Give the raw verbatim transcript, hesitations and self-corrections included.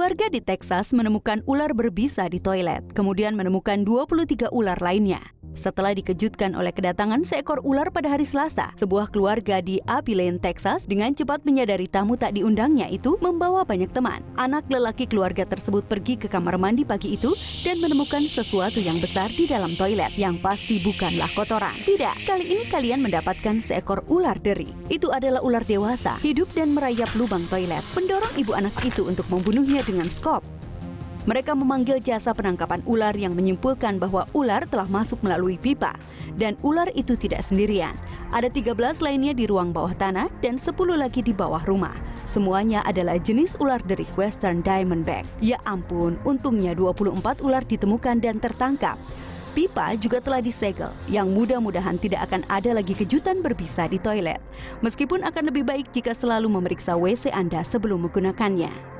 Keluarga di Texas menemukan ular berbisa di toilet, kemudian menemukan dua puluh tiga ular lainnya. Setelah dikejutkan oleh kedatangan seekor ular pada hari Selasa, sebuah keluarga di Abilene, Texas dengan cepat menyadari tamu tak diundangnya itu membawa banyak teman. Anak lelaki keluarga tersebut pergi ke kamar mandi pagi itu dan menemukan sesuatu yang besar di dalam toilet yang pasti bukanlah kotoran. Tidak, kali ini kalian mendapatkan seekor ular deri. Itu adalah ular dewasa, hidup dan merayap lubang toilet, mendorong ibu anak itu untuk membunuhnya dengan skop. Mereka memanggil jasa penangkapan ular yang menyimpulkan bahwa ular telah masuk melalui pipa. Dan ular itu tidak sendirian. Ada tiga belas lainnya di ruang bawah tanah dan sepuluh lagi di bawah rumah. Semuanya adalah jenis ular deri Western Diamondback. Ya ampun, untungnya dua puluh empat ular ditemukan dan tertangkap. Pipa juga telah disegel, yang mudah-mudahan tidak akan ada lagi kejutan berbisa di toilet. Meskipun akan lebih baik jika selalu memeriksa W C Anda sebelum menggunakannya.